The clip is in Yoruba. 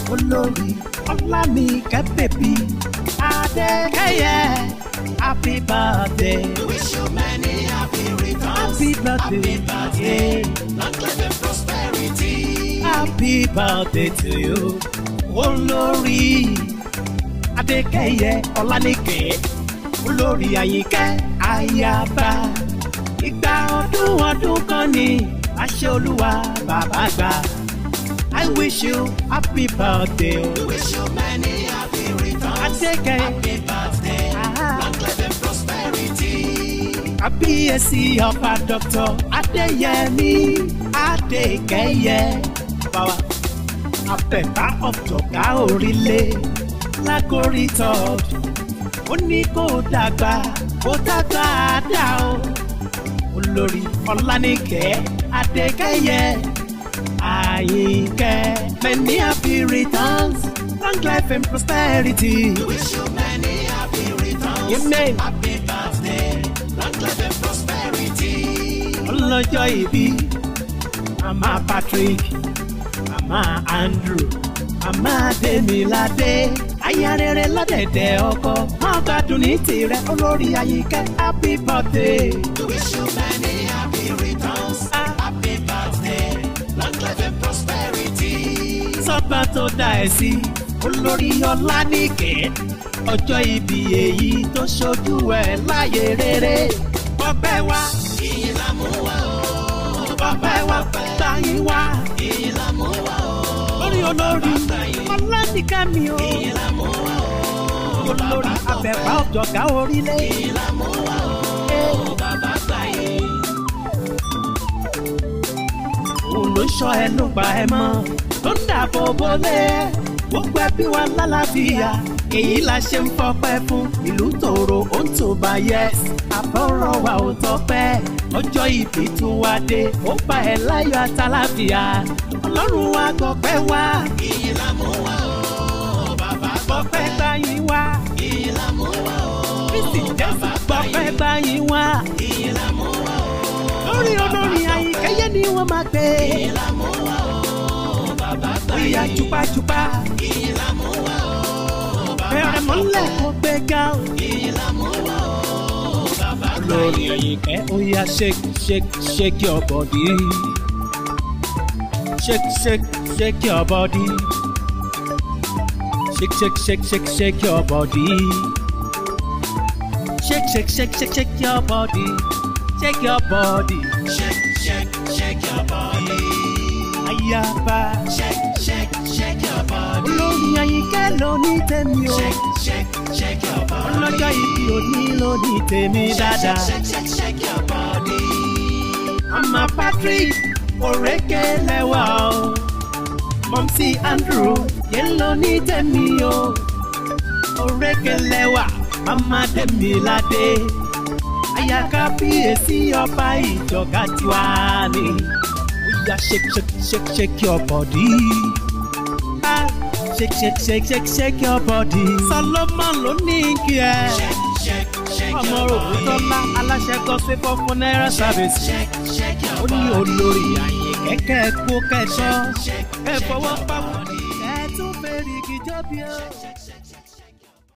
olórí Ọláníkẹ́ bèbí Adékẹ́yẹ happy birthday. We wish you many happy returns. Happy birthday. Happy birthday. Long life and prosperity. Happy birthday to you. Olórí Adékẹ́yẹ Ọláníkẹ́ olórí Àyìnkẹ́ ayaba. Ìgbà ọdún kan ni àṣẹ Olúwa bàbá gbà. I wish you happy birthday. We wish you many happy returns. Adékẹ́yẹ. Happy birthday. Long life and prosperity. Kábíyèsí ọba Dr. Adéyẹmí Adékẹ́yẹ bàbá àpẹ̀bá ọ̀jọ̀gá orílẹ̀ lágorí tọ́d ó ní kó dàgbà kó dàgbà dà ó olórí Ọláníkẹ́ Adékẹ́yẹ Àyìnkẹ́ many happy returns long life and prosperity. We wish you many happy returns. Amen. Happy birthday. Long life and prosperity. Ọlọ́jọ́ ìbí Mama Patrick Mama Andrew Mama Demilade aya rere lọ́dẹ̀dẹ̀ ọkọ wọ́n gbádùn ní tirẹ̀ olórí Àyìnkẹ́ happy birthday. We wish you many happy returns. Happy birthday. Long life and prosperity. Sọ́ba tó dá ẹ sí olórí Ọláníkẹ́ ọjọ́ ìbí èyí tó ṣojú ẹ̀ láyé rere ọpẹ́ wa Ìyìn la mú wá o. ọpẹ́ wa gbàyìn wa Ìyìn la mú wá o. lórí olórí Ọláníkẹ́ mi o. Ìyìn la mú wá o. Olórí àpẹ̀bá ọ̀jọ̀gá orílẹ̀. Ìyìn la mú wá o. Bàbá gbàyè. Òun ló ṣọ́ ẹnu gbà ẹ mọ́ tó ń dàbò bolé gbogbo ẹbí wa lálàáfíà èyí la ṣe ń fọpẹ́ fún ìlú tòrò ó ń tò bá yẹ àbọ̀rọ̀ wa ò tọpẹ́ ọjọ́ ìbí tún wá dé ó bá ẹ láyọ̀ àtàlàfíà Ọlọ́run wa gbọpẹ́ wá. Ìyìn la mú wá o. Bàbá gbọpẹ́ gbàyìn wá. Ìyìn la mú wá o. Kristi Jésù gbọpẹ́ gbàyìn wá. Ìyìn la mú wá o. Lórí olórí Àyìnkẹ́yẹ ni wọ́n máa gbé. Ìyìn la mú wá o. Bàbá Ìyá jùpájùpá. Ìyìn la mú wá o. Bẹ̀rẹ̀ mọ́lẹ̀ kó gbé ga o. Ìyìn la mú wá o. Bàbá Olórí Àyìnkẹ́ ó yá shake shake shake your body. Shake shake shake your body. Shake shake shake shake shake your body. Shake shake shake shake shake your body. Shake your body. Shake, shake, shake your body. Ayaba. Shake, shake, shake your body. Olórí Àyìnkẹ́ ló ní tèmi o. Shake, shake, shake your body. Ọlọ́jọ́ ìbí òní ló ní tèmi dáadáa. Shake, shake, shake your body. Mama Patrick òrékè lẹ́wà o. Mọ̀mísí Andrew yẹn ló ní tèmi o. Òrékè lẹ́wà Mama Demilade. Aya Kábíyèsí ọba ìjọ̀gá tiwa ni. Oya shake shake shake shake your body. Ah, shake shake shake shake shake your body. Solomon ló ní kí ẹ. Shake, shake, shake Ọmọ your body. Ògúntọ́lá aláṣẹ gospel for funeral service. Shake, shake Ó your ní body. olórí Àyìnkẹ́ kẹ́ẹ̀kú kẹ́ẹ̀tọ́. Shake, Ẹ shake fọwọ́ your pamọ́. body. Ẹ tún fèrè kìjọ́ bí o.